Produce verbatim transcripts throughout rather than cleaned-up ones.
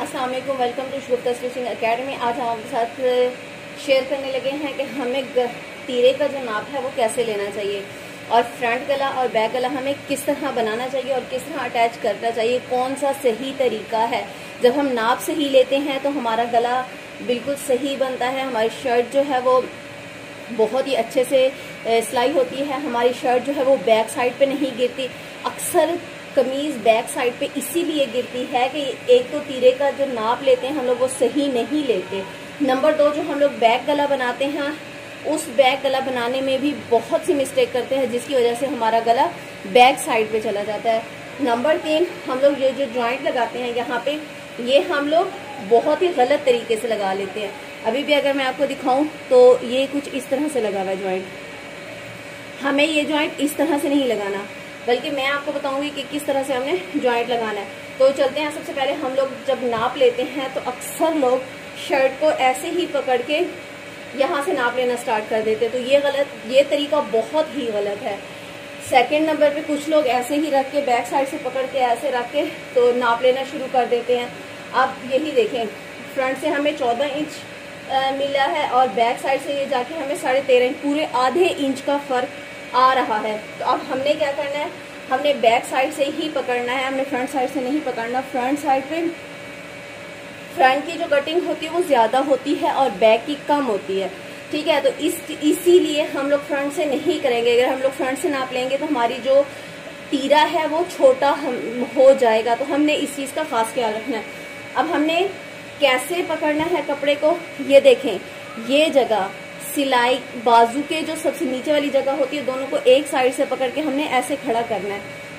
अस्सलाम वालेकुम, welcome to Shagufta stitching academy. आज हम आपके साथ शेयर करने लगे हैं कि हमें तीरे का जो नाप है वो कैसे लेना चाहिए और फ्रंट गला और बैक गला हमें किस तरह बनाना चाहिए और किस तरह अटैच करना चाहिए, कौन सा सही तरीका है। जब हम नाप सही लेते हैं तो हमारा गला बिल्कुल सही बनता है, हमारी शर्ट जो है वो बहुत ही अच्छे से सिलाई होती है, हमारी शर्ट जो है वो बैक साइड पे नहीं गिरती। अक्सर कमीज बैक साइड पे इसीलिए गिरती है कि एक तो तीरे का जो नाप लेते हैं हम लोग वो सही नहीं लेते। नंबर दो, जो हम लोग बैक गला बनाते हैं उस बैक गला बनाने में भी बहुत सी मिस्टेक करते हैं जिसकी वजह से हमारा गला बैक साइड पे चला जाता है। नंबर तीन, हम लोग ये जो जॉइंट लगाते हैं यहाँ पे, ये हम लोग बहुत ही गलत तरीके से लगा लेते हैं। अभी भी अगर मैं आपको दिखाऊं तो ये कुछ इस तरह से लगा हुआ है जॉइंट। हमें ये जॉइंट इस तरह से नहीं लगाना, बल्कि मैं आपको बताऊंगी कि किस तरह से हमने जॉइंट लगाना है। तो चलते हैं। सबसे पहले हम लोग जब नाप लेते हैं तो अक्सर लोग शर्ट को ऐसे ही पकड़ के यहाँ से नाप लेना स्टार्ट कर देते हैं, तो ये गलत, ये तरीका बहुत ही गलत है। सेकंड नंबर पे कुछ लोग ऐसे ही रख के बैक साइड से पकड़ के ऐसे रख के तो नाप लेना शुरू कर देते हैं। अब यही देखें, फ्रंट से हमें चौदह इंच आ, मिला है और बैक साइड से ये जाके हमें साढ़े तेरह इंच, पूरे आधे इंच का फर्क आ रहा है। तो अब हमने क्या करना है, हमने बैक साइड से ही पकड़ना है, हमने फ्रंट साइड से नहीं पकड़ना। फ्रंट साइड पे फ्रंट की जो कटिंग होती है वो ज्यादा होती है और बैक की कम होती है, ठीक है। तो इस इसीलिए हम लोग फ्रंट से नहीं करेंगे। अगर हम लोग फ्रंट से नाप लेंगे तो हमारी जो तीरा है वो छोटा हो जाएगा, तो हमने इस चीज का खास ख्याल रखना है। अब हमने कैसे पकड़ना है कपड़े को, ये देखें, ये जगह सिलाई बाजू के जो सबसे नीचे वाली जगह होती है, दोनों को एक साइड से पकड़ के हमने ऐसे खड़ा करना है,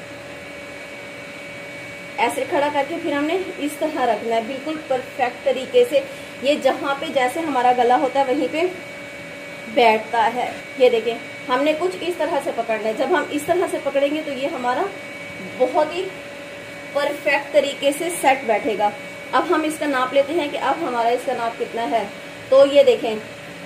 ऐसे खड़ा करके फिर हमने इस तरह रखना है बिल्कुल परफेक्ट तरीके से। ये जहां पे जैसे हमारा गला होता है वहीं पे बैठता है। ये देखें, हमने कुछ इस तरह से पकड़ना है। जब हम इस तरह से पकड़ेंगे तो ये हमारा बहुत ही परफेक्ट तरीके से सेट बैठेगा। अब हम इसका नाप लेते हैं कि अब हमारा इसका नाप कितना है। तो ये देखें,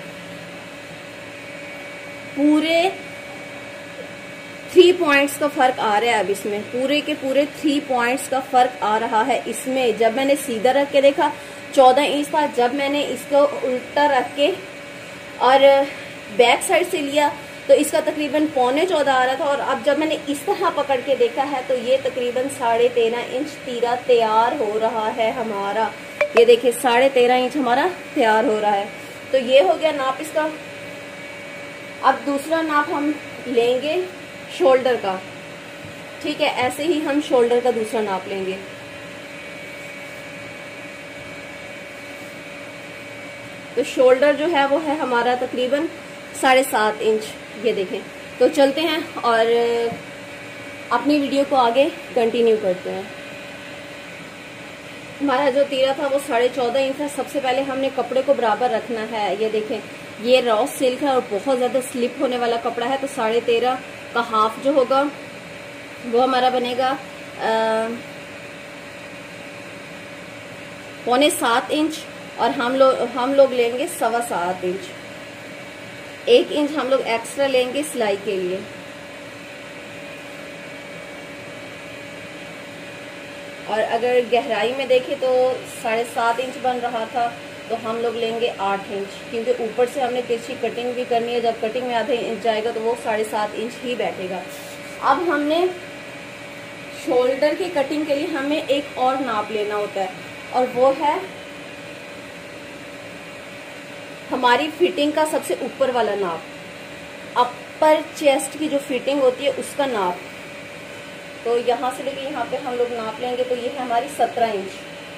पूरे थ्री पॉइंट्स का फर्क आ रहा है। अब इसमें पूरे के पूरे थ्री पॉइंट्स का फर्क आ रहा है। इसमें जब मैंने सीधा रख के देखा चौदह इंच था, जब मैंने इसको उल्टा रख के और बैक साइड से लिया तो इसका तकरीबन पौने चौदह आ रहा था, और अब जब मैंने इस तरह पकड़ के देखा है तो ये तकरीबन साढ़े तेरह इंच तीरा तैयार हो रहा है हमारा। ये देखिए, साढ़े तेरह इंच हमारा तैयार हो रहा है। तो ये हो गया नाप इसका। अब दूसरा नाप हम लेंगे शोल्डर का, ठीक है। ऐसे ही हम शोल्डर का दूसरा नाप लेंगे। तो शोल्डर जो है वो है हमारा तकरीबन साढ़े सात इंच। ये देखें। तो चलते हैं और अपनी वीडियो को आगे कंटिन्यू करते हैं। हमारा जो तीरा था वो साढ़े चौदह इंच था। सबसे पहले हमने कपड़े को बराबर रखना है। ये देखें, ये रॉ सिल्क है और बहुत ज्यादा स्लिप होने वाला कपड़ा है, तो साढ़े तेरह का हाफ जो होगा वो हमारा बनेगा पौने सात इंच, और हम लोग हम लोग लेंगे सवा सात इंच। एक इंच हम लोग एक्स्ट्रा लेंगे सिलाई के लिए। और अगर गहराई में देखें तो साढ़े सात इंच बन रहा था, तो हम लोग लेंगे आठ इंच, क्योंकि ऊपर से हमने तिरछी कटिंग भी करनी है। जब कटिंग में आधे इंच जाएगा तो वो साढ़े सात इंच ही बैठेगा। अब हमने शोल्डर की कटिंग के लिए हमें एक और नाप लेना होता है, और वो है हमारी फिटिंग का सबसे ऊपर वाला नाप, अपर चेस्ट की जो फिटिंग होती है उसका नाप। तो यहाँ से लेके यहाँ पे हम लोग नाप लेंगे, तो ये है हमारी सत्रह इंच।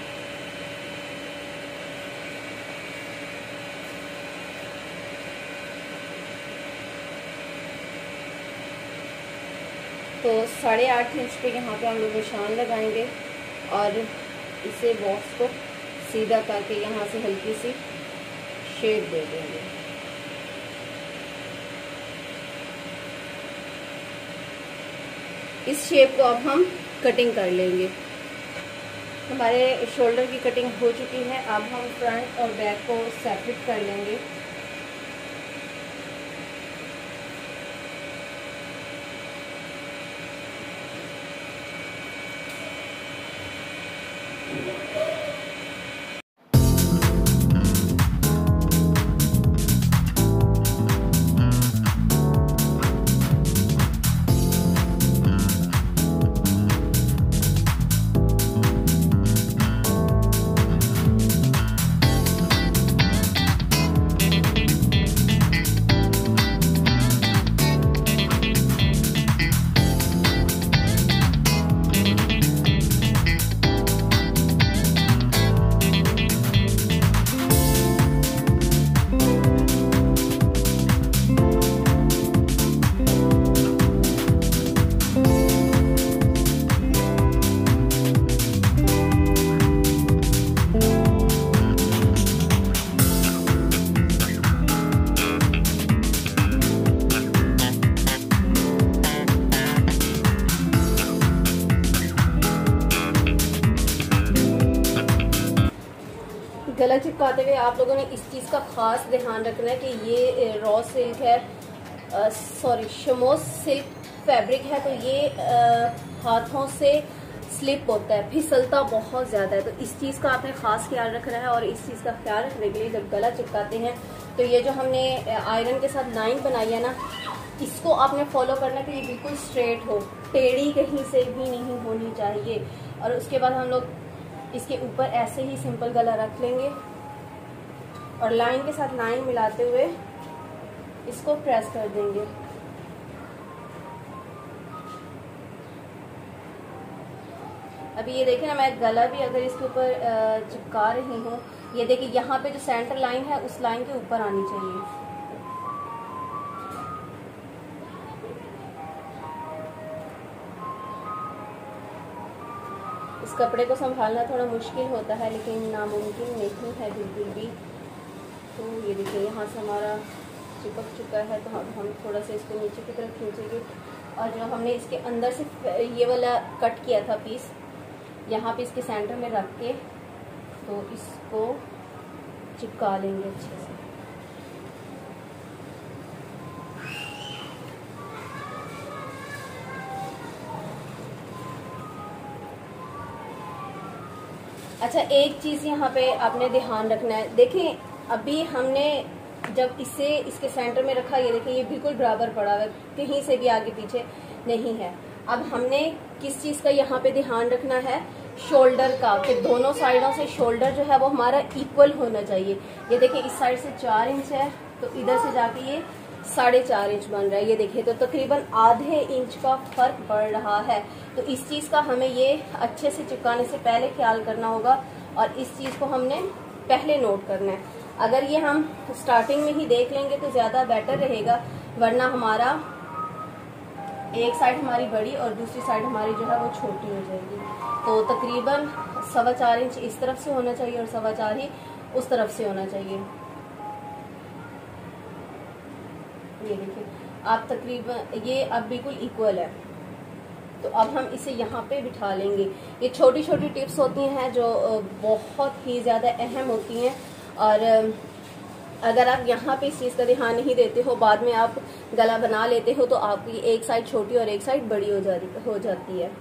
तो साढ़े आठ इंच पे यहाँ पे हम लोग निशान लगाएंगे और इसे बॉक्स को सीधा करके यहाँ से हल्की सी शेप दे देंगे। इस शेप को अब हम कटिंग कर लेंगे। हमारे शोल्डर की कटिंग हो चुकी है। अब हम फ्रंट और बैक को सेपरेट कर लेंगे। गला चिपकाते हुए आप लोगों ने इस चीज़ का खास ध्यान रखना है कि ये रॉ सिल्क है, सॉरी शमोस सिल्क फैब्रिक है, तो ये आ, हाथों से स्लिप होता है, फिसलता बहुत ज़्यादा है। तो इस चीज़ का आपने ख़ास ख्याल रखना है। और इस चीज़ का ख्याल रखने के लिए जब गला चिपकाते हैं तो ये जो हमने आयरन के साथ लाइन बनाई है ना, इसको आपने फॉलो करना कि ये बिल्कुल स्ट्रेट हो, टेढ़ी कहीं से भी नहीं होनी चाहिए। और उसके बाद हम लोग इसके ऊपर ऐसे ही सिंपल गला रख लेंगे और लाइन के साथ लाइन मिलाते हुए इसको प्रेस कर देंगे। अभी ये देखिए ना, मैं गला भी अगर इसके ऊपर चिपका रही हूँ, ये देखिए यहाँ पे जो सेंटर लाइन है उस लाइन के ऊपर आनी चाहिए। इस कपड़े को संभालना थोड़ा मुश्किल होता है, लेकिन नामुमकिन नहीं है बिल्कुल भी। तो ये देखिए यहाँ से हमारा चिपक चुका है, तो अब हम थोड़ा सा इसको नीचे की तरफ खींचेंगे और जो हमने इसके अंदर से ये वाला कट किया था पीस, यहाँ पे इसके सेंटर में रख के तो इसको चिपका लेंगे अच्छे से। अच्छा, एक चीज़ यहाँ पे आपने ध्यान रखना है। देखिए अभी हमने जब इसे इसके सेंटर में रखा, ये देखिए ये बिल्कुल बराबर पड़ा हुआ है, कहीं से भी आगे पीछे नहीं है। अब हमने किस चीज़ का यहाँ पे ध्यान रखना है, शोल्डर का, कि दोनों साइडों से शोल्डर जो है वो हमारा इक्वल होना चाहिए। ये देखिए इस साइड से चार इंच है तो इधर से जाके ये साढ़े चार इंच बन रहा है। ये देखिए तो तकरीबन आधे इंच का फर्क पड़ रहा है। तो इस चीज़ का हमें ये अच्छे से चिपकाने से पहले ख्याल करना होगा और इस चीज़ को हमने पहले नोट करना है। अगर ये हम स्टार्टिंग में ही देख लेंगे तो ज़्यादा बेटर रहेगा, वरना हमारा एक साइड हमारी बड़ी और दूसरी साइड हमारी जो है वो छोटी हो जाएगी। तो तकरीबन सवा चार इंच इस तरफ से होना चाहिए और सवा चार ही उस तरफ से होना चाहिए। ये देखिए आप तकरीबन ये अब बिल्कुल इक्वल है। तो अब हम इसे यहाँ पे बिठा लेंगे। ये छोटी छोटी टिप्स होती हैं जो बहुत ही ज़्यादा अहम होती हैं, और अगर आप यहाँ पे इस चीज़ का ध्यान नहीं देते हो, बाद में आप गला बना लेते हो तो आपकी एक साइड छोटी और एक साइड बड़ी हो जाती हो जाती है।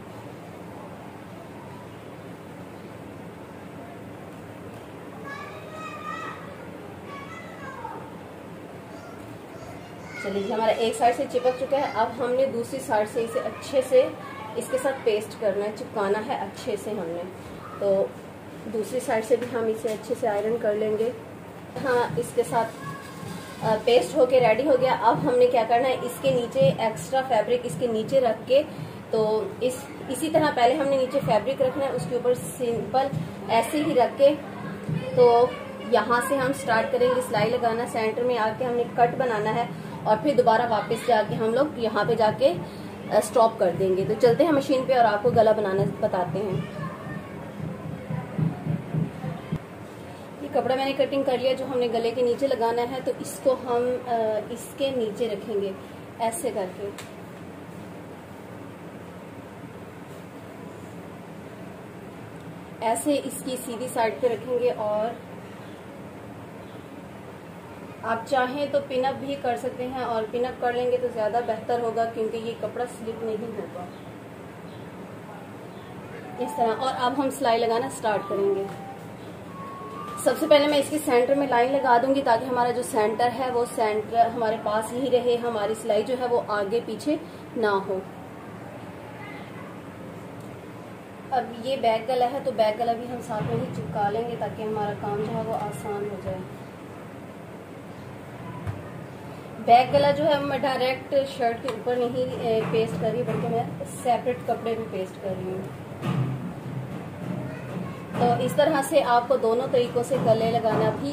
चलिए जी, हमारा एक साइड से चिपक चुका है। अब हमने दूसरी साइड से इसे अच्छे से इसके साथ पेस्ट करना है, चिपकाना है अच्छे से हमने। तो दूसरी साइड से भी हम इसे अच्छे से आयरन कर लेंगे। हाँ, इसके साथ पेस्ट होके रेडी हो गया। अब हमने क्या करना है, इसके नीचे एक्स्ट्रा फैब्रिक इसके नीचे रख के, तो इस इसी तरह पहले हमने नीचे फैब्रिक रखना है, उसके ऊपर सिंपल ऐसे ही रख के, तो यहाँ से हम स्टार्ट करेंगे सिलाई लगाना। सेंटर में आके हमने कट बनाना है और फिर दोबारा वापस जाके हम लोग यहाँ पे जाके स्टॉप कर देंगे। तो चलते हैं मशीन पे और आपको गला बनाना बताते हैं। ये कपड़ा मैंने कटिंग कर लिया, जो हमने गले के नीचे लगाना है, तो इसको हम इसके नीचे रखेंगे ऐसे करके। ऐसे इसकी सीधी साइड पे रखेंगे और आप चाहें तो पिनअप भी कर सकते हैं, और पिनअप कर लेंगे तो ज़्यादा बेहतर होगा क्योंकि ये कपड़ा स्लिप नहीं होगा इस तरह। और अब हम सिलाई लगाना स्टार्ट करेंगे। सबसे पहले मैं इसके सेंटर में लाइन लगा दूंगी ताकि हमारा जो सेंटर है वो सेंटर हमारे पास ही रहे, हमारी सिलाई जो है वो आगे पीछे ना हो। अब ये बैक गला है तो बैक गला भी हम साथ में ही चिपका लेंगे ताकि हमारा काम जो है वो आसान हो जाए। बैक गला जो है मैं डायरेक्ट शर्ट के ऊपर नहीं पेस्ट कर रही, बल्कि मैं सेपरेट कपड़े में पेस्ट कर रही हूँ। तो इस तरह से आपको दोनों तरीकों से गले लगाना भी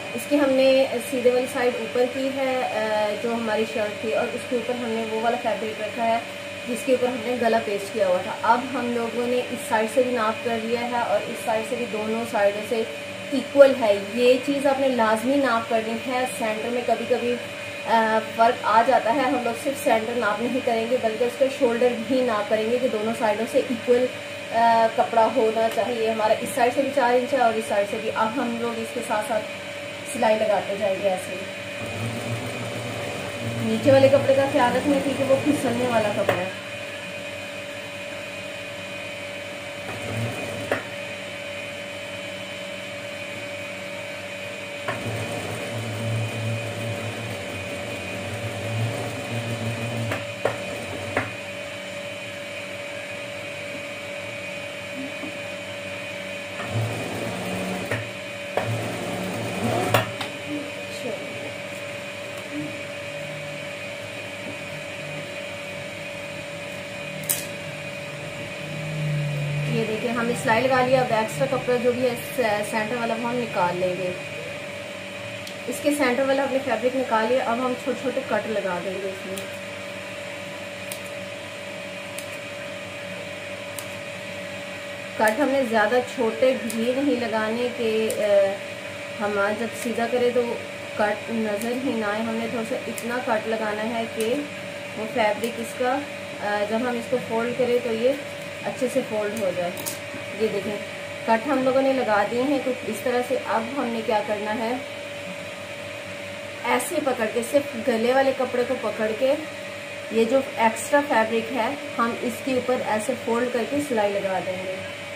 इसकी हमने सीधे वाली साइड ऊपर की है जो हमारी शर्ट थी, और उसके ऊपर हमने वो वाला फैब्रिक रखा है जिसके ऊपर हमने गला पेस्ट किया हुआ था। अब हम लोगों ने इस साइड से भी नाप कर लिया है और इस साइड से भी, दोनों साइडों से इक्वल है। ये चीज़ आपने लाजमी नाप करनी है। सेंटर में कभी कभी फ़र्क आ जाता है, हम लोग सिर्फ सेंटर नाप नहीं करेंगे बल्कि उसका शोल्डर भी नाप करेंगे कि दोनों साइडों से इक्वल कपड़ा होना चाहिए। हमारा इस साइड से भी चार इंच है और इस साइड से भी। अब हम लोग इसके साथ साथ सिलाई लगाते जाएंगे ऐसे ही। नीचे वाले कपड़े का ख्याल रखना क्योंकि वो फिसलने वाला कपड़ा है। ये देखिए हमने सिलाई लगा लिया। अब एक्स्ट्रा कपड़ा जो भी है सेंटर वाला वो हम निकाल लेंगे। इसके सेंटर वाला हमने फैब्रिक निकाल लिया। अब हम छोटे छोटे कट लगा देंगे इसमें। कट हमने ज़्यादा छोटे भी नहीं लगाने के, हम जब सीधा करें तो कट नज़र ही ना आए। हमने थोड़ा सा इतना कट लगाना है कि वो फैब्रिक इसका जब हम इसको फोल्ड करें तो ये अच्छे से फोल्ड हो जाए। ये देखें कट हम लोगों ने लगा दिए हैं कुछ इस तरह से। अब हमने क्या करना है, ऐसे पकड़ के, सिर्फ गले वाले कपड़े को पकड़ के, ये जो एक्स्ट्रा फैब्रिक है हम इसके ऊपर ऐसे फोल्ड करके सिलाई लगा देंगे।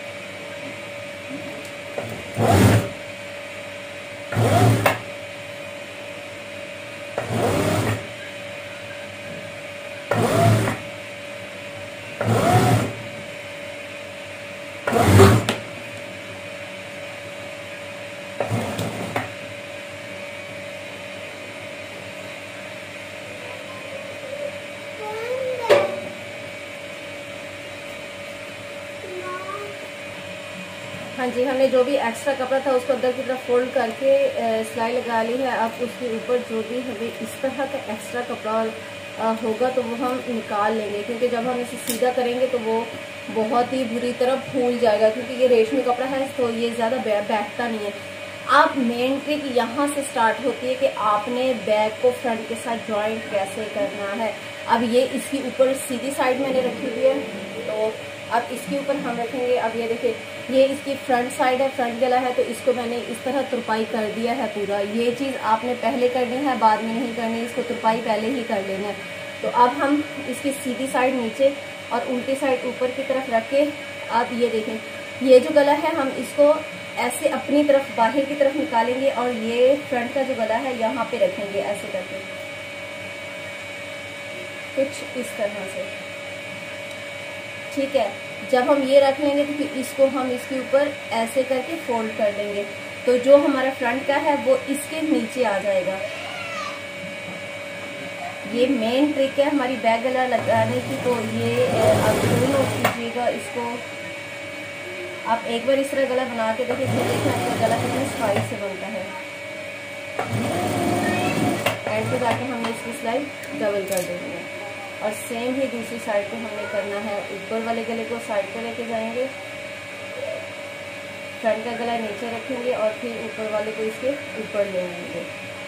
हाँ जी, हमने जो भी एक्स्ट्रा कपड़ा था उसको अंदर की तरफ फोल्ड करके सिलाई लगा ली है। अब उसके ऊपर जो भी हमें इस तरह का एक्स्ट्रा कपड़ा होगा तो वो हम निकाल लेंगे, क्योंकि जब हम इसे सीधा करेंगे तो वो बहुत ही बुरी तरह फूल जाएगा, क्योंकि ये रेशमी कपड़ा है तो ये ज़्यादा बैठता नहीं है। अब मेन ट्रिक यहाँ से स्टार्ट होती है कि आपने बैक को फ्रंट के साथ जॉइंट कैसे करना है। अब ये इसकी ऊपर सीधी साइड मैंने रखी हुई है, तो अब इसके ऊपर हम रखेंगे। अब ये देखिए ये इसकी फ्रंट साइड है, फ्रंट गला है, तो इसको मैंने इस तरह तुरपाई कर दिया है पूरा। ये चीज़ आपने पहले करनी है, बाद में नहीं करनी, इसको तुरपाई पहले ही कर लेना है। तो अब हम इसकी सीधी साइड नीचे और उल्टी साइड ऊपर की तरफ रख के, आप ये देखें ये जो गला है हम इसको ऐसे अपनी तरफ बाहर की तरफ निकालेंगे और ये फ्रंट का जो गला है यहाँ पे रखेंगे ऐसे करके, कुछ इस तरह से। ठीक है, जब हम ये रख लेंगे तो फिर इसको हम इसके ऊपर ऐसे करके फोल्ड कर देंगे, तो जो हमारा फ्रंट का है वो इसके नीचे आ जाएगा। ये मेन ट्रिक है हमारी बैक गला लगाने की। तो ये आप जरूर नोट कीजिएगा इसको। आप एक बार इस तरह गला बना के देखिए, फिर देखिए आपका गला कितनी सफाई से बनता है। एंड पे जाके हमने इसकी सिलाई डबल कर देंगे और सेम ही दूसरी साइड पे हमने करना है। ऊपर वाले गले को साइड पे लेके जाएंगे, फ्रंट का गला नीचे रखेंगे और फिर ऊपर वाले को इसके ऊपर ले आएंगे।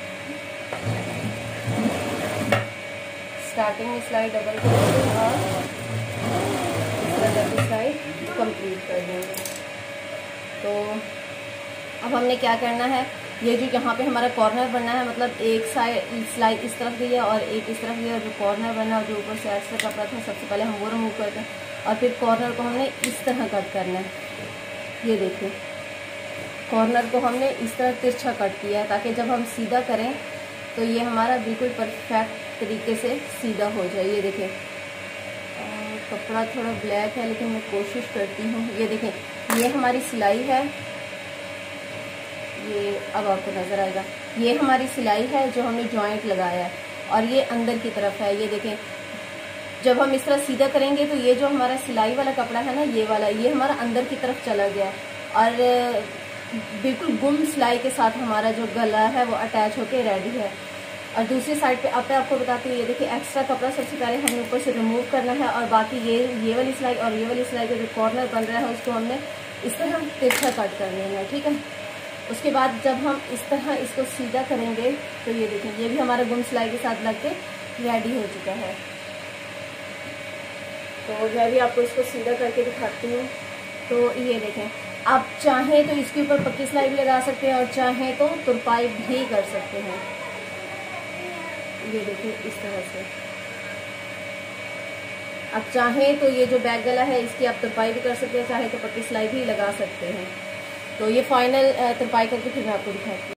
स्टार्टिंग में सिलाई डबल करेंगे और इस तरह करके सिलाई कंप्लीट कर देंगे। तो अब हमने क्या करना है, ये जो यहाँ पे हमारा कॉर्नर बनना है, मतलब एक साइड सिलाई इस तरफ दी है और एक इस तरफ दी है, और जो कॉर्नर बनना है जो ऊपर से एक्स्ट्रा कपड़ा था सबसे पहले हम वो रिमूव करते हैं और फिर कॉर्नर को हमने इस तरह कट करना है। ये देखिए कॉर्नर को हमने इस तरह तिरछा कट किया है ताकि जब हम सीधा करें तो ये हमारा बिल्कुल परफेक्ट तरीके से सीधा हो जाए। ये देखें कपड़ा थोड़ा ब्लैक है लेकिन मैं कोशिश करती हूँ। ये देखें ये हमारी सिलाई है, ये अब आपको नज़र आएगा, ये हमारी सिलाई है जो हमने जॉइंट लगाया है और ये अंदर की तरफ है। ये देखें जब हम इस तरह सीधा करेंगे तो ये जो हमारा सिलाई वाला कपड़ा है ना, ये वाला, ये हमारा अंदर की तरफ चला गया और बिल्कुल गुम सिलाई के साथ हमारा जो गला है वो अटैच होके रेडी है। और दूसरी साइड पे अब मैं आपको बताती हूँ, ये देखिए एक्स्ट्रा कपड़ा सबसे पहले हमें ऊपर से रिमूव करना है और बाकी ये ये वाली सिलाई और ये वाली सिलाई का जो कॉर्नर बन रहा है उसको हमने इस तरह तिरछा कट कर लेना है, ठीक है। उसके बाद जब हम इस तरह इसको सीधा करेंगे तो ये देखें ये भी हमारा गुम सिलाई के साथ लग के रेडी हो चुका है। तो मैं भी आपको इसको सीधा करके दिखाती हूँ। तो ये देखें, आप चाहें तो इसके ऊपर पक्की सिलाई भी लगा सकते हैं और चाहें तो तुरपाई भी कर सकते हैं। ये देखिए इस तरह से आप चाहें तो ये जो बैक गला है इसकी आप तुरपाई भी कर सकते हैं, चाहे तो पक्की सिलाई भी लगा सकते हैं। तो ये फाइनल तुरपाई करके फिर मैं आपको दिखाती हूँ।